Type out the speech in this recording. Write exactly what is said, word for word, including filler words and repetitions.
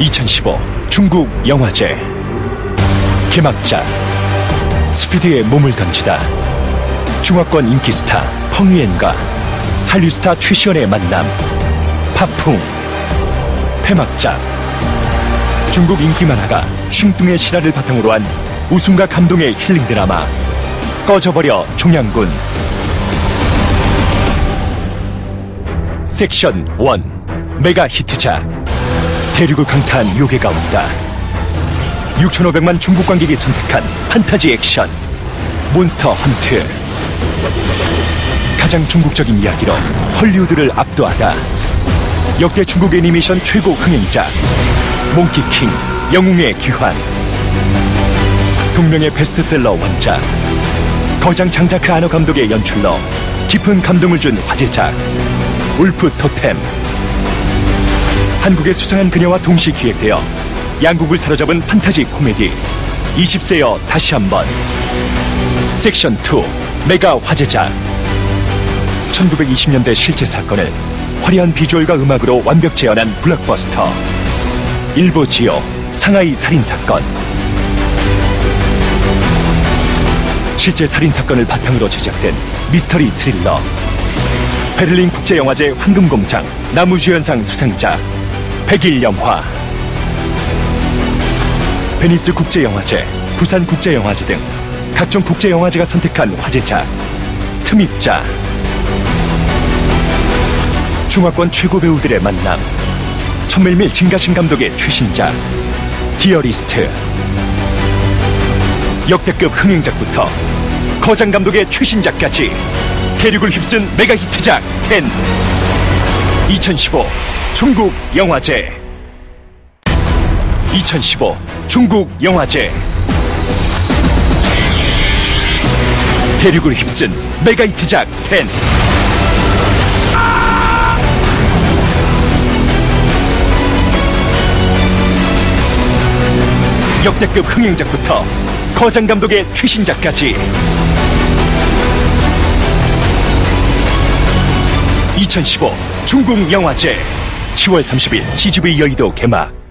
이천십오 중국 영화제 개막작 스피드에 몸을 던지다. 중화권 인기 스타 펑유엔과 한류 스타 최시연의 만남. 파풍. 폐막작 중국 인기 만화가 슌뚱의 실화를 바탕으로 한 웃음과 감동의 힐링 드라마 꺼져버려 종양군. 섹션 일 메가 히트작. 대륙을 강타한 요괴가 온다. 육천오백만 중국 관객이 선택한 판타지 액션 몬스터 헌트. 가장 중국적인 이야기로 헐리우드를 압도하다. 역대 중국 애니메이션 최고 흥행작 몽키킹 영웅의 귀환. 동명의 베스트셀러 원작 거장 장자크 아너 감독의 연출로 깊은 감동을 준 화제작 울프 토템. 한국의 수상한 그녀와 동시 기획되어 양국을 사로잡은 판타지 코미디 이십 세여 다시 한번. 섹션 이 메가 화제작. 천구백이십 년대 실제 사건을 화려한 비주얼과 음악으로 완벽 재현한 블록버스터 일보지요 상하이 살인사건. 실제 살인사건을 바탕으로 제작된 미스터리 스릴러. 베를린 국제영화제 황금곰상 나무주연상 수상작 백일 영화. 베니스 국제영화제, 부산 국제영화제 등 각종 국제영화제가 선택한 화제작 틈입자. 중화권 최고 배우들의 만남 천밀밀 진가신 감독의 최신작 디어리스트. 역대급 흥행작부터 거장 감독의 최신작까지 대륙을 휩쓴 메가 히트작 십. 이천십오 중국 영화제. 이천십오 중국 영화제. 대륙을 휩쓴 메가 히트작 십. 역대급 흥행작부터 거장 감독의 최신작까지 이천십오 중국 영화제 시월 삼십일 씨지브이 여의도 개막.